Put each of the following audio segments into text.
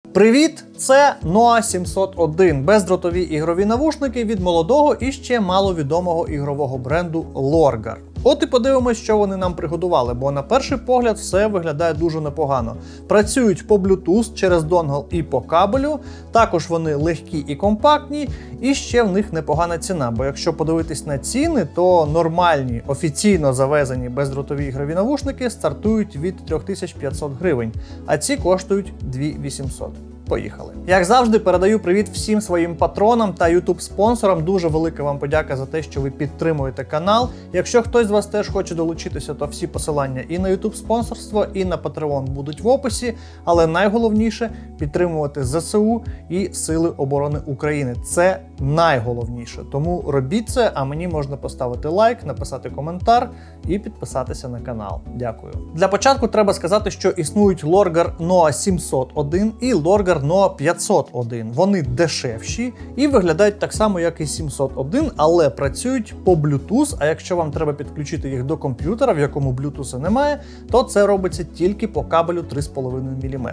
Привіт! Це Noa 701 – бездротові ігрові навушники від молодого і ще маловідомого ігрового бренду Lorgar. От і подивимось, що вони нам приготували, бо на перший погляд все виглядає дуже непогано. Працюють по Bluetooth через донгл і по кабелю, також вони легкі і компактні, і ще в них непогана ціна, бо якщо подивитись на ціни, то нормальні, офіційно завезені бездротові ігрові навушники стартують від 3500 гривень, а ці коштують 2800. Поїхали. Як завжди, передаю привіт всім своїм патронам та YouTube-спонсорам. Дуже велика вам подяка за те, що ви підтримуєте канал. Якщо хтось з вас теж хоче долучитися, то всі посилання і на YouTube-спонсорство, і на Patreon будуть в описі. Але найголовніше – підтримувати ЗСУ і Сили оборони України. Це найголовніше. Тому робіть це, а мені можна поставити лайк, написати коментар і підписатися на канал. Дякую. Для початку треба сказати, що існують Lorgar Noa 701 і Lorgar Noa 501. Вони дешевші і виглядають так само, як і 701, але працюють по Bluetooth, а якщо вам треба підключити їх до комп'ютера, в якому Bluetooth немає, то це робиться тільки по кабелю 3,5 мм.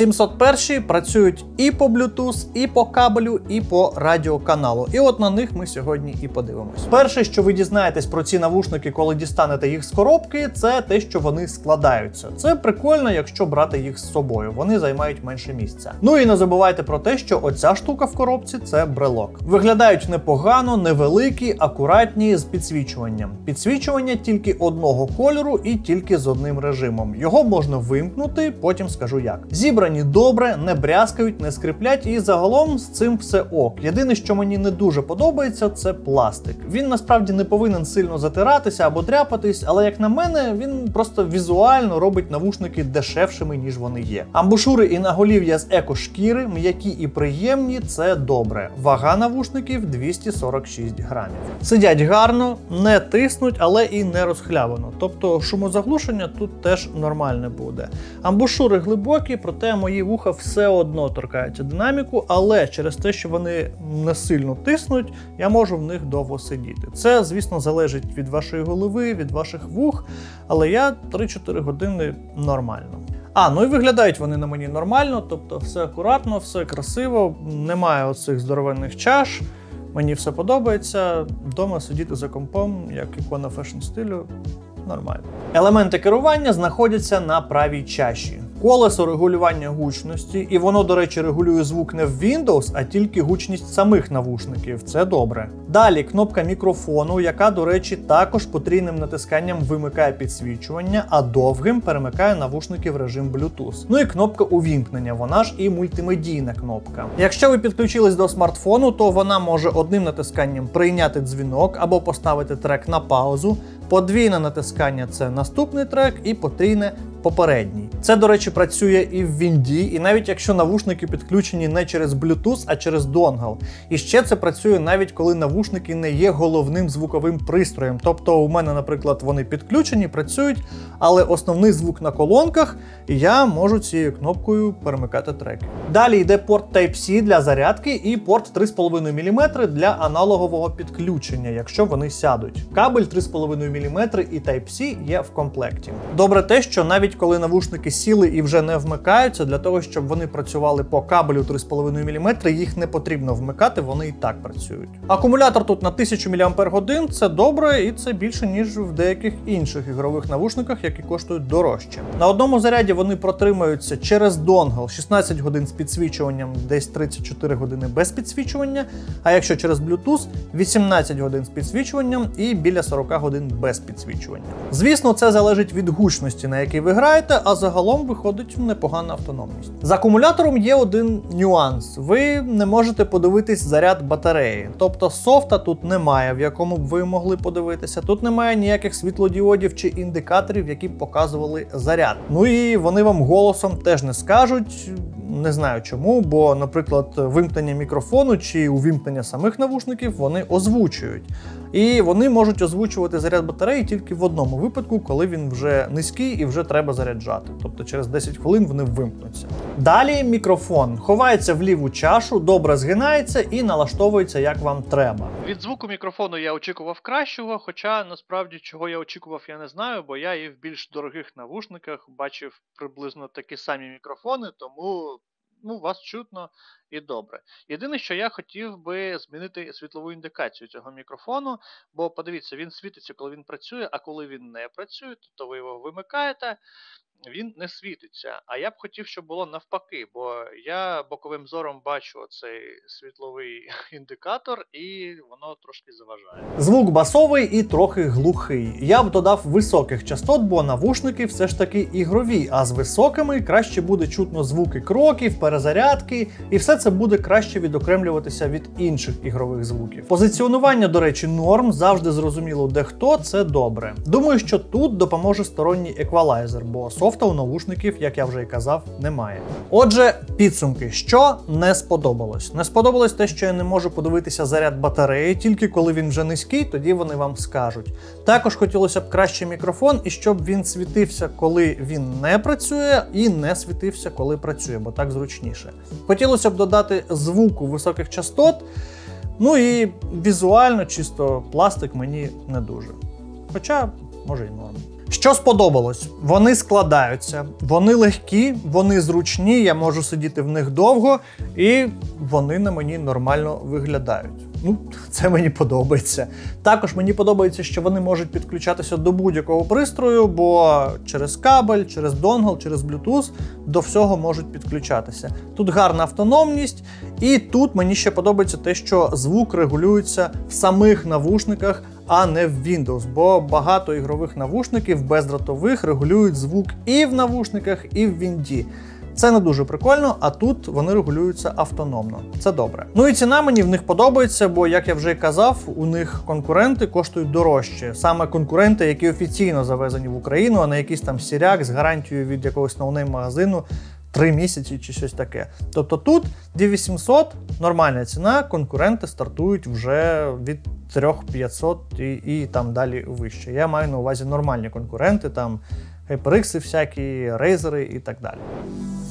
701 працюють і по Bluetooth, і по кабелю, і по радіоканалу. І от на них ми сьогодні і подивимось. Перше, що ви дізнаєтесь про ці навушники, коли дістанете їх з коробки, це те, що вони складаються. Це прикольно, якщо брати їх з собою. Вони займають менше місця. Ну і не забувайте про те, що оця штука в коробці – це брелок. Виглядають непогано, невеликі, акуратні, з підсвічуванням. Підсвічування тільки одного кольору і тільки з одним режимом. Його можна вимкнути, потім скажу як. Зібрані добре, не брязкають, не скриплять і загалом з цим все ок. Єдине, що мені не дуже подобається – це пластик. Він насправді не повинен сильно затиратися або дряпатись, але як на мене, він просто візуально робить навушники дешевшими, ніж вони є. Амбушури і наголів'я з екошкіри, м'які і приємні – це добре. Вага навушників 246 грамів. Сидять гарно, не тиснуть, але і не розхлябано. Тобто шумозаглушення тут теж нормальне буде. Амбушури глибокі, проте мої вуха все одно торкаються динаміку, але через те, що вони не сильно тиснуть, я можу в них довго сидіти. Це, звісно, залежить від вашої голови, від ваших вух, але я 3-4 години нормально. Ну і виглядають вони на мені нормально, тобто все акуратно, все красиво, немає оцих здоровенних чаш, мені все подобається, вдома сидіти за компом, як ікона фешн-стилю, нормально. Елементи керування знаходяться на правій чаші. Колесо регулювання гучності, і воно, до речі, регулює звук не в Windows, а тільки гучність самих навушників. Це добре. Далі кнопка мікрофону, яка, до речі, також потрійним натисканням вимикає підсвічування, а довгим перемикає навушники в режим Bluetooth. Ну і кнопка увімкнення, вона ж і мультимедійна кнопка. Якщо ви підключились до смартфону, то вона може одним натисканням прийняти дзвінок або поставити трек на паузу. Подвійне натискання – це наступний трек, і потрійне – попередній. Це, до речі, працює і в Вінді, і навіть якщо навушники підключені не через Bluetooth, а через донгл. І ще це працює навіть коли навушники не є головним звуковим пристроєм. Тобто у мене, наприклад, вони підключені, працюють, але основний звук на колонках, і я можу цією кнопкою перемикати треки. Далі йде порт Type-C для зарядки і порт 3,5 мм для аналогового підключення, якщо вони сядуть. Кабель 3,5 мм і Type-C є в комплекті. Добре те, що навіть коли навушники сіли і вже не вмикаються, для того, щоб вони працювали по кабелю 3,5 мм, їх не потрібно вмикати, вони і так працюють. Акумулятор тут на 1000 мАч, це добре і це більше, ніж в деяких інших ігрових навушниках, які коштують дорожче. На одному заряді вони протримаються через донгл 16 годин з підсвічуванням, десь 34 години без підсвічування, а якщо через Bluetooth 18 годин з підсвічуванням і біля 40 годин без підсвічування. Звісно, це залежить від гучності, на якій ви граєте, а загалом виходить непогана автономність. З акумулятором є один нюанс. Ви не можете подивитись заряд батареї. Тобто софта тут немає, в якому б ви могли подивитися. Тут немає ніяких світлодіодів чи індикаторів, які б показували заряд. Ну і вони вам голосом теж не скажуть. Не знаю чому, бо, наприклад, вимкнення мікрофону чи увімкнення самих навушників вони озвучують. І вони можуть озвучувати заряд батареї тільки в одному випадку, коли він вже низький і вже треба заряджати. Тобто через 10 хвилин вони вимкнуться. Далі мікрофон. Ховається в ліву чашу, добре згинається і налаштовується як вам треба. Від звуку мікрофону я очікував кращого, хоча насправді чого я очікував я не знаю, бо я і в більш дорогих навушниках бачив приблизно такі самі мікрофони, тому ну, вас чутно і добре. Єдине, що я хотів би змінити світлову індикацію цього мікрофону, бо подивіться, він світиться, коли він працює, а коли він не працює, тобто ви його вимикаєте, він не світиться. А я б хотів, щоб було навпаки, бо я боковим зором бачу цей світловий індикатор, і воно трошки заважає. Звук басовий і трохи глухий. Я б додав високих частот, бо навушники все ж таки ігрові, а з високими краще буде чутно звуки кроків, перезарядки, і все це буде краще відокремлюватися від інших ігрових звуків. Позиціонування, до речі, норм, завжди зрозуміло, де хто, це добре. Думаю, що тут допоможе сторонній еквалайзер, бо софта у навушників, як я вже і казав, немає. Отже, підсумки. Що не сподобалось? Не сподобалось те, що я не можу подивитися заряд батареї, тільки коли він вже низький, тоді вони вам скажуть. Також хотілося б краще мікрофон, і щоб він світився, коли він не працює, і не світився, коли працює, бо так зручніше. Хотілося б додати звуку високих частот, ну і візуально, чисто пластик мені не дуже. Хоча, може й норм. Що сподобалось? Вони складаються, вони легкі, вони зручні, я можу сидіти в них довго, і вони на мені нормально виглядають. Ну, це мені подобається. Також мені подобається, що вони можуть підключатися до будь-якого пристрою, бо через кабель, через донгл, через Bluetooth до всього можуть підключатися. Тут гарна автономність, і тут мені ще подобається те, що звук регулюється в самих навушниках, а не в Windows, бо багато ігрових навушників бездротових регулюють звук і в навушниках, і в Вінді. Це не дуже прикольно, а тут вони регулюються автономно. Це добре. Ну і ціна мені в них подобається, бо, як я вже і казав, у них конкуренти коштують дорожче. Саме конкуренти, які офіційно завезені в Україну, а не якийсь там сіряк з гарантією від якогось ноунейм-магазину 3 місяці чи щось таке. Тобто тут 2800 нормальна ціна, конкуренти стартують вже від 3500 і там далі вище. Я маю на увазі нормальні конкуренти, там HyperX всякі, Razer і так далі.